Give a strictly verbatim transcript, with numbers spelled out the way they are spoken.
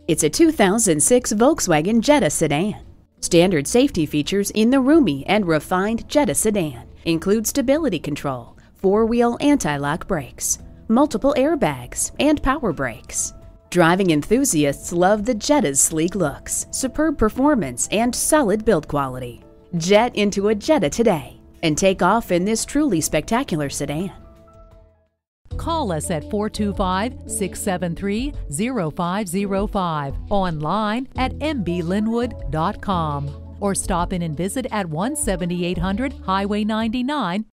It's a two thousand six Volkswagen Jetta sedan. Standard safety features in the roomy and refined Jetta sedan include stability control, four-wheel anti-lock brakes, multiple airbags, and power brakes. Driving enthusiasts love the Jetta's sleek looks, superb performance, and solid build quality. Jet into a Jetta today and take off in this truly spectacular sedan. Call us at four two five, six seven three, zero five zero five, online at m b lynnwood dot com, or stop in and visit at one seventy-eight hundred Highway ninety-nine,